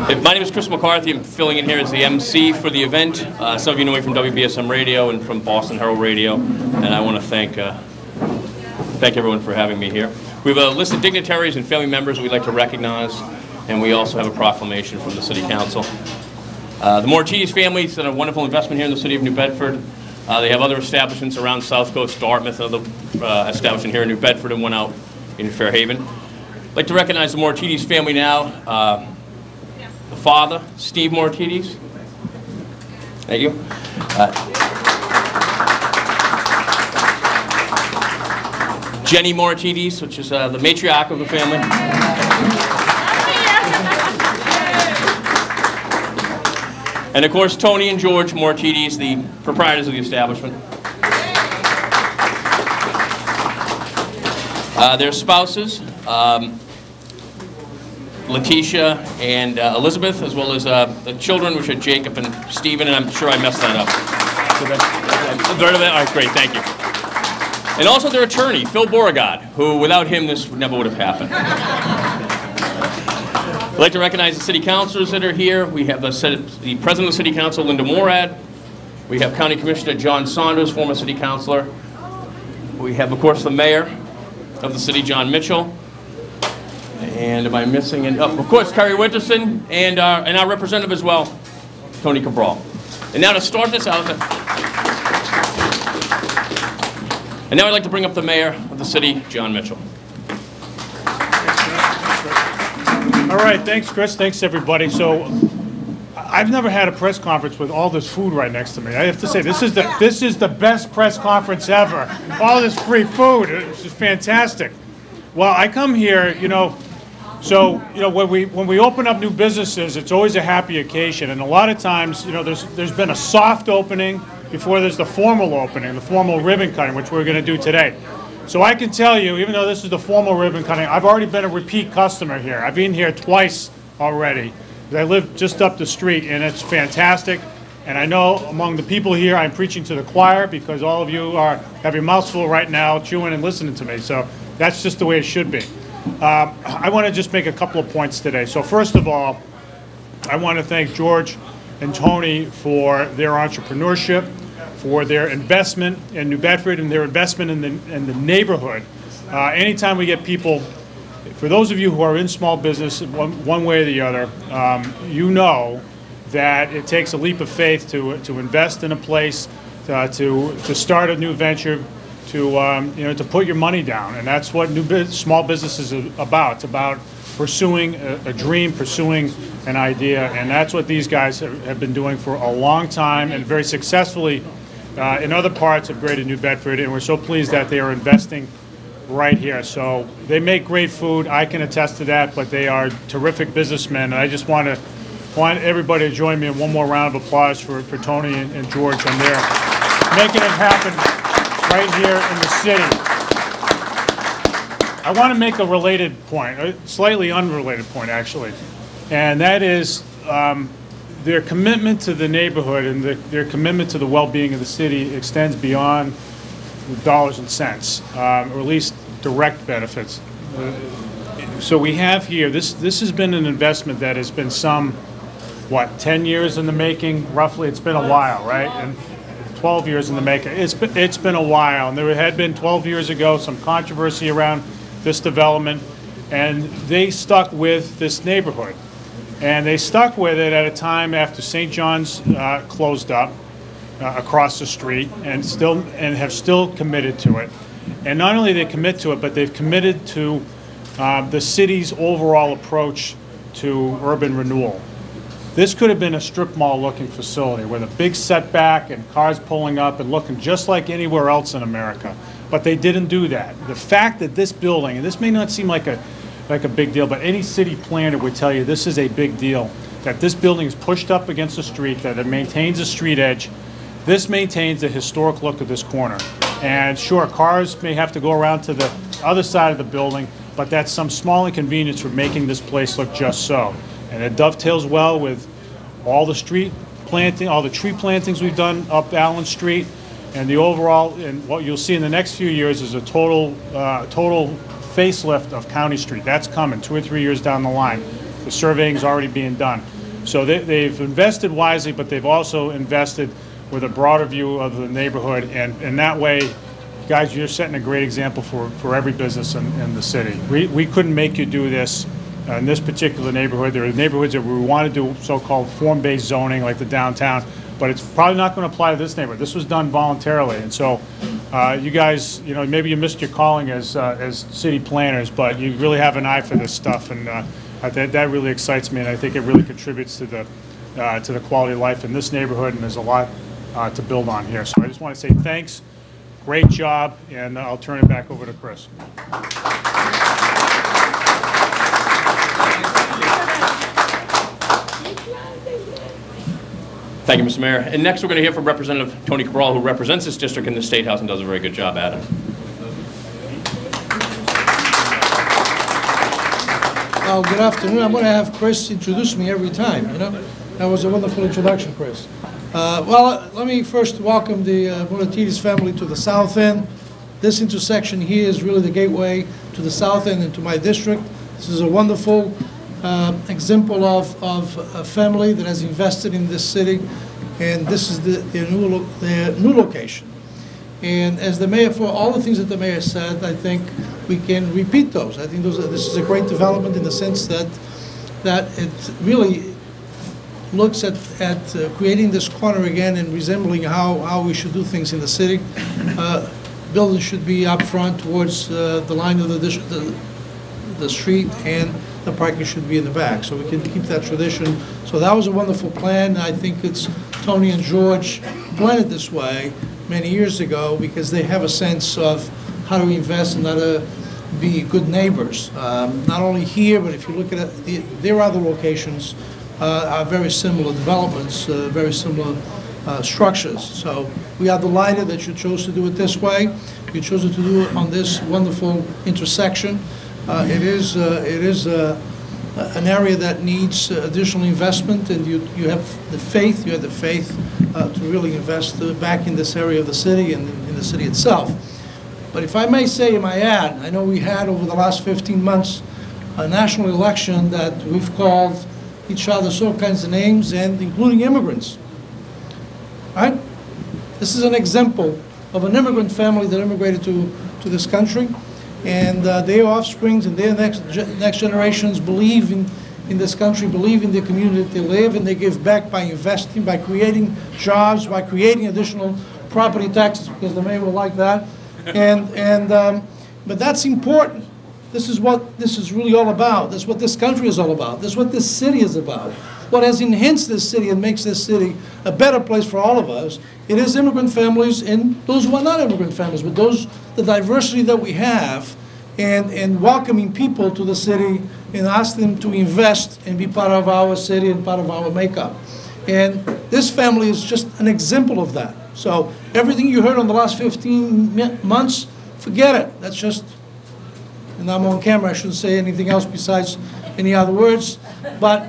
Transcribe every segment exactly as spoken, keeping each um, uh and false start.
My name is Chris McCarthy. I'm filling in here as the M C for the event. Uh, some of you know me from W B S M Radio and from Boston Herald Radio, and I want to thank uh, thank everyone for having me here. We have a list of dignitaries and family members we'd like to recognize, and we also have a proclamation from the City Council. Uh, the Mortides family has done a wonderful investment here in the city of New Bedford. Uh, they have other establishments around South Coast, Dartmouth, other uh, establishment here in New Bedford, and one out in Fairhaven. I'd like to recognize the Mortides family now. Uh, the father, Steve Mortides. Thank you. Uh, Jenny Mortides, which is uh, the matriarch of the family. And of course, Tony and George Mortides, the proprietors of the establishment. Uh, their spouses, um, Letitia and uh, Elizabeth, as well as uh, the children, which are Jacob and Stephen, and I'm sure I messed that up. All right, great, thank you. And also their attorney, Phil Beauregard, who without him this never would have happened. I'd like to recognize the city councilors that are here. We have the, the president of the city council, Linda Morad. We have County Commissioner John Saunders, former city councilor. We have, of course, the mayor of the city, Jon Mitchell. And am I missing? And oh, of course, Kerry Winterson, and our, and our representative as well, Tony Cabral. And now to start this out, and now I'd like to bring up the mayor of the city, Jon Mitchell. All right, thanks, Chris. Thanks, everybody. So, I've never had a press conference with all this food right next to me. I have to say, this is the this is the best press conference ever. All this free food, it's just fantastic. Well, I come here, you know. So, you know, when we when we open up new businesses, it's always a happy occasion, and a lot of times, you know, there's there's been a soft opening before there's the formal opening, the formal ribbon cutting, which we're going to do today. So I can tell you, even though this is the formal ribbon cutting, I've already been a repeat customer here. I've been here twice already. I live just up the street, and it's fantastic. And I know among the people here, I'm preaching to the choir because all of you are have your mouths full right now, chewing and listening to me. So that's just the way it should be. Um, I want to just make a couple of points today. So first of all, I want to thank George and Tony for their entrepreneurship, for their investment in New Bedford and their investment in the, in the neighborhood. Uh, anytime we get people, for those of you who are in small business one, one way or the other, um, you know that it takes a leap of faith to, to invest in a place, uh, to, to start a new venture, to um, you know, to put your money down, and that's what new biz small business is about. It's about pursuing a, a dream, pursuing an idea, and that's what these guys have, have been doing for a long time and very successfully uh, in other parts of Greater New Bedford. And we're so pleased that they are investing right here. So they make great food. I can attest to that. But they are terrific businessmen, and I just want to want everybody to join me in one more round of applause for for Tony and, and George on their making it happen right here in the city. I want to make a related point, a slightly unrelated point actually, and that is um, their commitment to the neighborhood and the, their commitment to the well-being of the city extends beyond dollars and cents, um, or at least direct benefits. Uh, so we have here, this, this has been an investment that has been some, what, ten years in the making, roughly? It's been a while, right? And twelve years in the making. It's been, it's been a while, and there had been twelve years ago some controversy around this development, and they stuck with this neighborhood. And they stuck with it at a time after Saint John's uh, closed up uh, across the street, and still and have still committed to it. And not only they commit to it, but they've committed to uh, the city's overall approach to urban renewal. This could have been a strip mall looking facility with a big setback and cars pulling up and looking just like anywhere else in America. But they didn't do that. The fact that this building, and this may not seem like a, like a big deal, but any city planner would tell you this is a big deal, that this building is pushed up against the street, that it maintains a street edge. This maintains the historic look of this corner. And sure, cars may have to go around to the other side of the building, but that's some small inconvenience for making this place look just so. And it dovetails well with all the street planting, all the tree plantings we've done up Allen Street, and the overall, and what you'll see in the next few years is a total, uh, total facelift of County Street. That's coming two or three years down the line. The surveying is already being done. So they, they've invested wisely, but they've also invested with a broader view of the neighborhood, and in that way, guys, you're setting a great example for, for every business in, in the city. We, we couldn't make you do this uh, in this particular neighborhood. There are neighborhoods that we want to do so-called form-based zoning, like the downtown, but it's probably not going to apply to this neighborhood. This was done voluntarily, and so uh, you guys, you know, maybe you missed your calling as uh, as city planners, but you really have an eye for this stuff, and uh, that that really excites me, and I think it really contributes to the uh, to the quality of life in this neighborhood, and there's a lot uh, to build on here. So I just want to say thanks, great job, and I'll turn it back over to Chris. Thank you, Mister Mayor. And next, we're going to hear from Representative Tony Cabral, who represents this district in the State House and does a very good job at it. Well, good afternoon. I'm going to have Chris introduce me every time, you know. That was a wonderful introduction, Chris. Uh, well, let me first welcome the uh, Bonatides family to the South End. This intersection here is really the gateway to the South End and to my district. This is a wonderful Uh, example of, of a family that has invested in this city, and this is the, their, new lo their new location. And as the mayor, for all the things that the mayor said, I think we can repeat those. I think those are, this is a great development in the sense that that it really looks at, at uh, creating this corner again and resembling how, how we should do things in the city. Uh, buildings should be up front towards uh, the line of the, the, the street, and the parking should be in the back, so we can keep that tradition. So that was a wonderful plan. I think it's Tony and George planned it this way many years ago because they have a sense of how to invest and how to be good neighbors. Um, not only here, but if you look at it, the, their other locations uh, are very similar developments, uh, very similar uh, structures. So we are delighted that you chose to do it this way. You chose to do it on this wonderful intersection. Uh, it is uh, it is uh, an area that needs uh, additional investment, and you you have the faith you have the faith uh, to really invest uh, back in this area of the city and in the city itself. But if I may say, I add, I know we had over the last fifteen months a national election that we've called each other all kinds of names, and including immigrants. Right? This is an example of an immigrant family that immigrated to to this country. And uh, their offsprings and their next next generations believe in, in this country, believe in the community that they live, and they give back by investing, by creating jobs, by creating additional property taxes, because the mayor will like that. And, and, um, but that's important. This is what this is really all about. That's what this country is all about. That's what this city is about. What has enhanced this city and makes this city a better place for all of us, it is immigrant families and those who are not immigrant families, but those, the diversity that we have, and, and welcoming people to the city and ask them to invest and be part of our city and part of our makeup. And this family is just an example of that. So everything you heard on the last fifteen months, forget it. That's just, and I'm on camera, I shouldn't say anything else besides any other words, but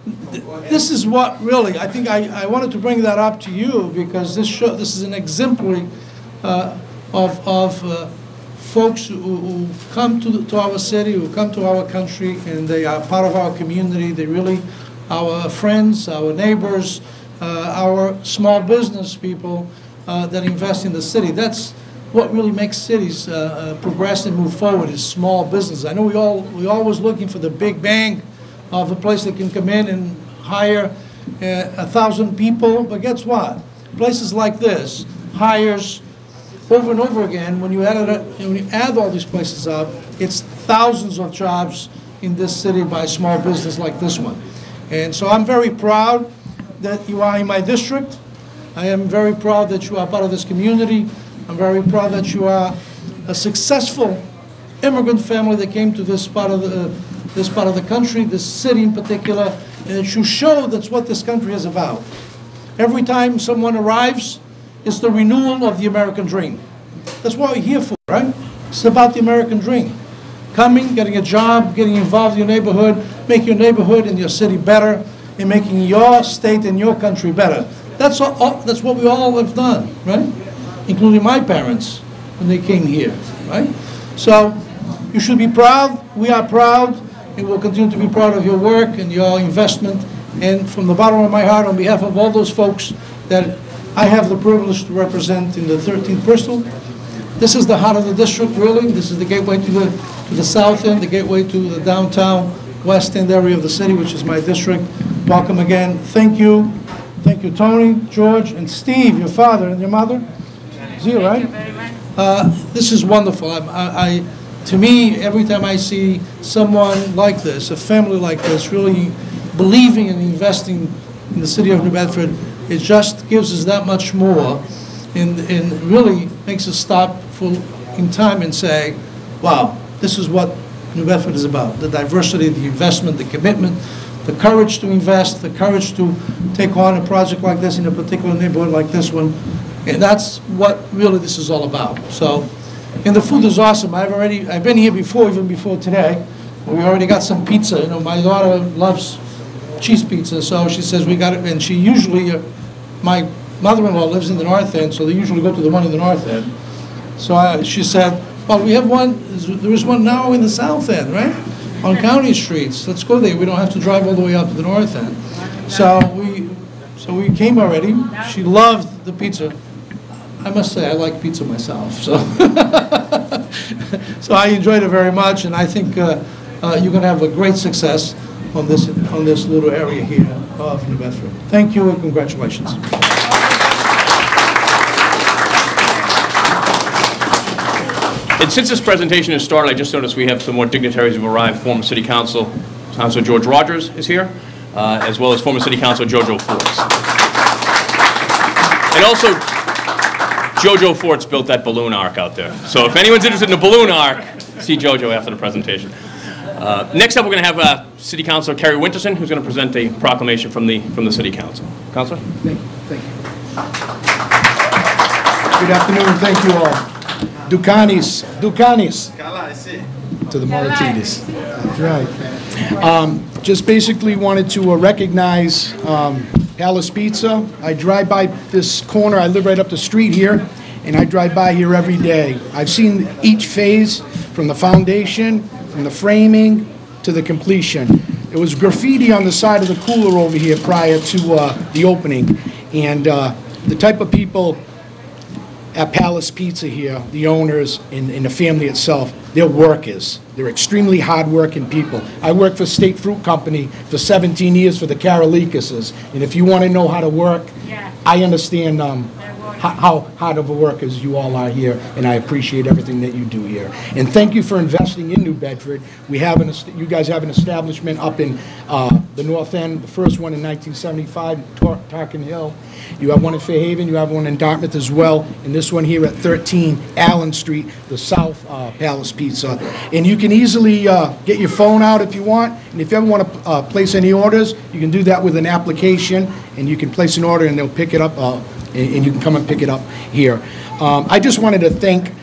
this is what really, I think I, I wanted to bring that up to you because this show, this is an exemplary uh, of, of uh, folks who, who come to, the, to our city, who come to our country, and they are part of our community. They really, our friends, our neighbors, uh, our small business people uh, that invest in the city. That's what really makes cities uh, uh, progress and move forward is small business. I know we all, we're always looking for the big bang of a place that can come in and hire uh, a thousand people, but guess what? Places like this hires over and over again. When you add it, when you add all these places up, it's thousands of jobs in this city by small business like this one. And so I'm very proud that you are in my district. I am very proud that you are part of this community. I'm very proud that you are a successful immigrant family that came to this part of the this part of the country, this city in particular, and it should show that's what this country is about. Every time someone arrives, it's the renewal of the American dream. That's what we're here for, right? It's about the American dream. Coming, getting a job, getting involved in your neighborhood, making your neighborhood and your city better, and making your state and your country better. That's, all, all, that's what we all have done, right? Including my parents when they came here, right? So you should be proud. We are proud. And we'll continue to be proud of your work and your investment And from the bottom of my heart, on behalf of all those folks that I have the privilege to represent in the thirteenth Bristol, this is the heart of the district, really. This is the gateway to the, to the south end, the gateway to the downtown west end area of the city, which is my district. Welcome again. Thank you. Thank you, Tony, George, and Steve, your father and your mother. Is he, right? Uh, this is wonderful. I, I, I, to me, every time I see someone like this, a family like this, really believing and investing in the city of New Bedford, it just gives us that much more, and, and really makes us stop for, in time and say, wow, this is what New Bedford is about. The diversity, the investment, the commitment, the courage to invest, the courage to take on a project like this in a particular neighborhood like this one. And that's what really this is all about. So, and the food is awesome. I've already, I've been here before, even before today. We already got some pizza. You know, my daughter loves cheese pizza, so she says we got it. And she usually, uh, my mother-in-law lives in the north end, so they usually go to the one in the north end. So I, she said, well, we have one, there is one now in the south end, right? On County Streets. Let's go there. We don't have to drive all the way up to the north end. So we, so we came already. She loved the pizza. I must say, I like pizza myself. So, so I enjoyed it very much, and I think uh, uh, you're going to have a great success on this on this little area here of New Bedford. Thank you and congratulations. And since this presentation has started, I just noticed we have some more dignitaries who have arrived. Former City Council, Councilor George Rogers is here, uh, as well as former City Councilor Jojo Forts. And also, Jojo Forts built that balloon arc out there. So if anyone's interested in a balloon arc, see Jojo after the presentation. Uh, next up, we're going to have uh, City Councilor Kerry Winterson, who's going to present a proclamation from the from the City Council. Councilor? Thank you. Thank you. Good afternoon. Thank you all. Ducanis, Ducanis to the Moratidis. That's right. Um, just basically wanted to uh, recognize um, Palace Pizza. I drive by this corner. I live right up the street here, and I drive by here every day. I've seen each phase from the foundation, from the framing to the completion. There was graffiti on the side of the cooler over here prior to uh, the opening, and uh, the type of people at Palace Pizza here, the owners and, and the family itself, they're workers. They're extremely hard-working people. I worked for State Fruit Company for seventeen years for the Karolikases, and if you want to know how to work, yeah. I understand um, how, how hard of a workers you all are here, and I appreciate everything that you do here. And thank you for investing in New Bedford. We have an, you guys have an establishment up in uh, the North End, the first one in nineteen seventy-five, Tar Tarkin Hill. You have one in Fairhaven, you have one in Dartmouth as well, and this one here at thirteen Allen Street, the South uh, Palace Pizza. And you can easily uh, get your phone out if you want, and if you ever want to uh, place any orders, you can do that with an application, and you can place an order and they'll pick it up, uh, and, and you can come and pick it up here. Um, I just wanted to thank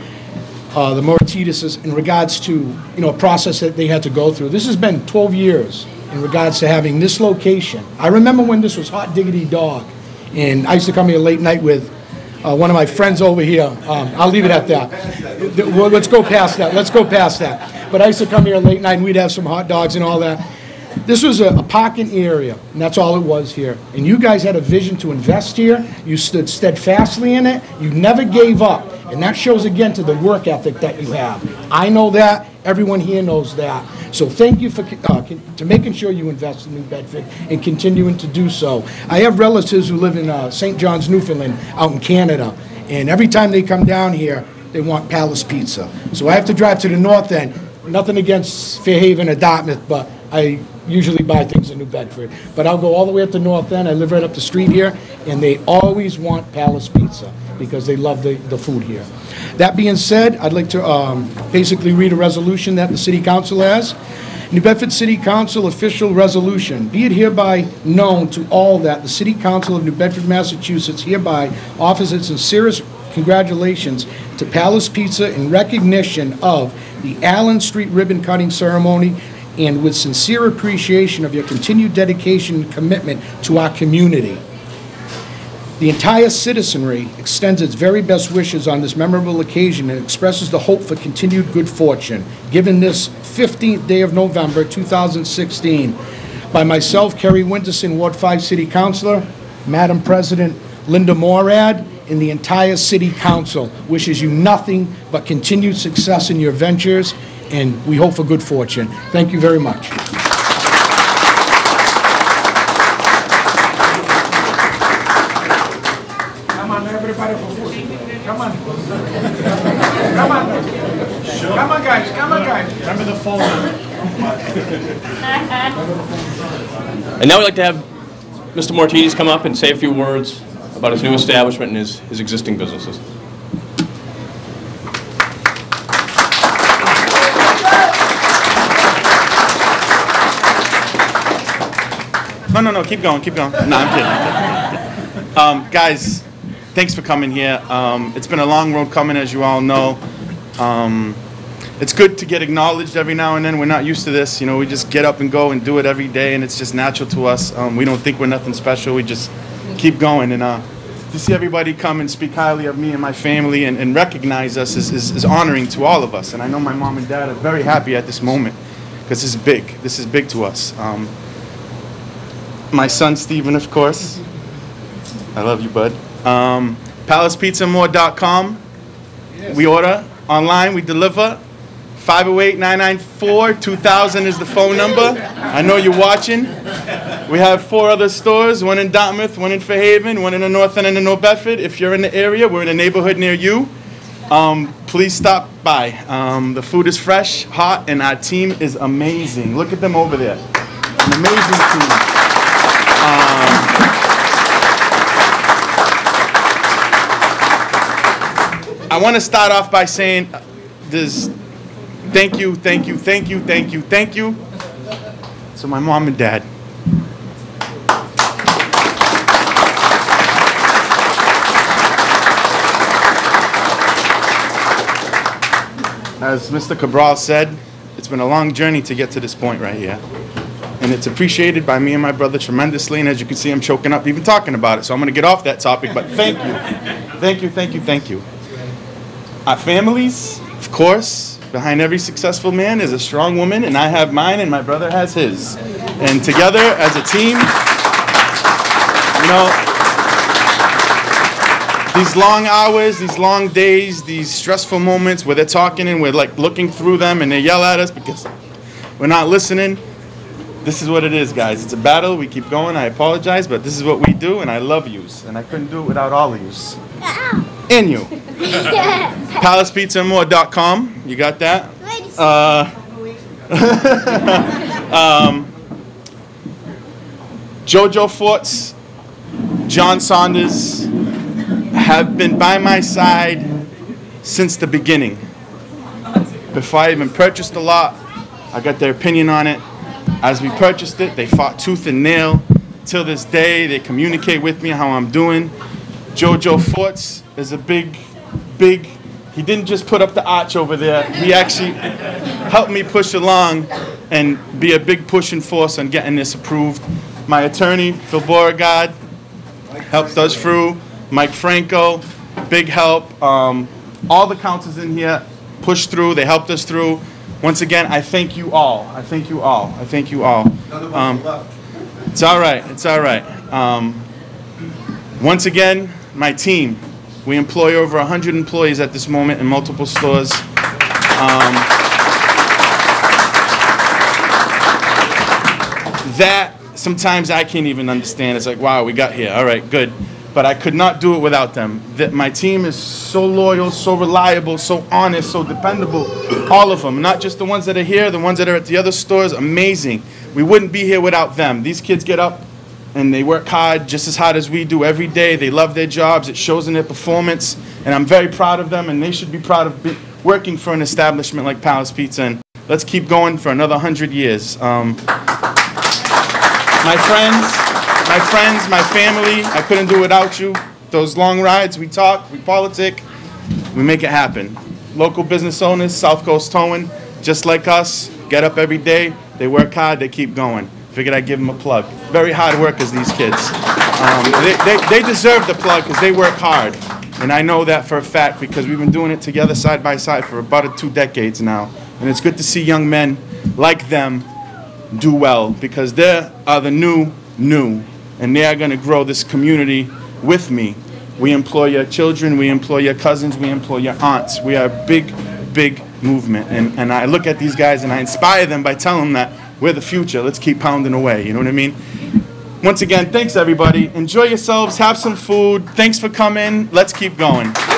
uh, the Moratidis in regards to, you know, a process that they had to go through. This has been twelve years in regards to having this location. I remember when this was Hot Diggity Dog. And I used to come here late night with uh, one of my friends over here. Um, I'll leave it at that. Well, let's go past that. Let's go past that. But I used to come here late night and we'd have some hot dogs and all that. This was a, a parking area, and that's all it was here. And you guys had a vision to invest here. You stood steadfastly in it. You never gave up. And that shows again to the work ethic that you have. I know that. Everyone here knows that. So thank you for uh, to making sure you invest in New Bedford and continuing to do so. I have relatives who live in uh, Saint John's, Newfoundland, out in Canada. And every time they come down here, they want Palace Pizza. So I have to drive to the north end. Nothing against Fairhaven or Dartmouth, but I usually buy things in New Bedford. But I'll go all the way up to north end. I live right up the street here, and they always want Palace Pizza because they love the, the food here. That being said, I'd like to um, basically read a resolution that the City Council has. New Bedford City Council official resolution. Be it hereby known to all that the City Council of New Bedford, Massachusetts hereby offers its sincerest congratulations to Palace Pizza in recognition of the Allen Street ribbon cutting ceremony and with sincere appreciation of your continued dedication and commitment to our community. The entire citizenry extends its very best wishes on this memorable occasion and expresses the hope for continued good fortune. Given this fifteenth day of November, two thousand sixteen, by myself, Kerry Winterson, Ward five City Councilor, Madam President Linda Morad, and the entire City Council wishes you nothing but continued success in your ventures, and we hope for good fortune. Thank you very much. Come on, everybody for food. Come on. Come on. Come on, guys. Come on, guys. Remember the phone number. And now we'd like to have Mister Mortides come up and say a few words about his new establishment and his, his existing businesses. No, no, no, keep going, keep going. No, I'm kidding. I'm kidding. Um, guys, thanks for coming here. Um, it's been a long road coming, as you all know. Um, it's good to get acknowledged every now and then. We're not used to this. You know, we just get up and go and do it every day, and it's just natural to us. Um, we don't think we're nothing special. We just keep going. And uh, to see everybody come and speak highly of me and my family and, and recognize us is, is, is honoring to all of us. And I know my mom and dad are very happy at this moment because this is big. This is big to us. Um, my son, Stephen, of course. I love you, bud. Um, palace pizza more dot com. Yes. We order online, we deliver. five oh eight, nine nine four, two thousand is the phone number. I know you're watching. We have four other stores, one in Dartmouth, one in Fairhaven, one in the North End and in North Bedford. If you're in the area, we're in a neighborhood near you. Um, please stop by. Um, the food is fresh, hot, and our team is amazing. Look at them over there. An amazing team. Um, I want to start off by saying there's thank you, thank you, thank you, thank you, thank you to my mom and dad. As Mister Cabral said, it's been a long journey to get to this point right here. And it's appreciated by me and my brother tremendously, and as you can see, I'm choking up even talking about it, so I'm going to get off that topic, but thank you. Thank you, thank you, thank you. Our families, of course, behind every successful man is a strong woman, and I have mine and my brother has his. And together as a team, you know, these long hours, these long days, these stressful moments where they're talking and we're like looking through them and they yell at us because we're not listening. This is what it is, guys. It's a battle. We keep going. I apologize, but this is what we do, and I love yous. And I couldn't do it without all of yous. And you. palace pizza more dot com. You got that? Uh, um, Jojo Forts, John Saunders have been by my side since the beginning. Before I even purchased the lot, I got their opinion on it. As we purchased it, they fought tooth and nail. Till this day, they communicate with me how I'm doing. Jojo Forts is a big, big, he didn't just put up the arch over there. He actually helped me push along and be a big pushing force on getting this approved. My attorney, Phil Beauregard, helped us through. Mike Franco, big help. Um, all the councils in here pushed through. They helped us through. Once again, I thank you all. I thank you all. I thank you all. Um, it's all right. It's all right. Um, once again, my team. We employ over one hundred employees at this moment in multiple stores. Um, that, sometimes I can't even understand. It's like, wow, we got here. All right, good. But I could not do it without them. That my team is so loyal, so reliable, so honest, so dependable. All of them, not just the ones that are here, the ones that are at the other stores, amazing. We wouldn't be here without them. These kids get up and they work hard, just as hard as we do every day. They love their jobs. It shows in their performance. And I'm very proud of them, and they should be proud of be working for an establishment like Palace Pizza. And let's keep going for another hundred years. Um, my friends, My friends, my family, I couldn't do it without you. Those long rides, we talk, we politic, we make it happen. Local business owners, South Coast Towing, just like us, get up every day, they work hard, they keep going. Figured I'd give them a plug. Very hard workers, these kids. Um, they, they, they deserve the plug because they work hard. And I know that for a fact because we've been doing it together side by side for about two decades now. And it's good to see young men like them do well, because they are the new, new, and they are going to grow this community with me. We employ your children, we employ your cousins, we employ your aunts. We are a big, big movement. And, and I look at these guys and I inspire them by telling them that we're the future. Let's keep pounding away. You know what I mean? Once again, thanks everybody. Enjoy yourselves. Have some food. Thanks for coming. Let's keep going.